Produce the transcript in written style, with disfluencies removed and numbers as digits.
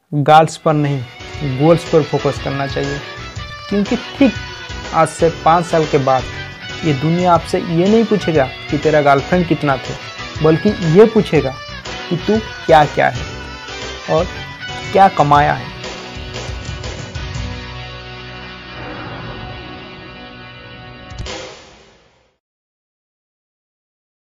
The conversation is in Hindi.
गर्ल्स पर नहीं गोल्स पर फोकस करना चाहिए। क्योंकि ठीक आज से 5 साल के बाद ये दुनिया आपसे ये नहीं पूछेगा कि तेरा गर्लफ्रेंड कितना थे, बल्कि ये पूछेगा कि तू क्या क्या है और क्या कमाया है।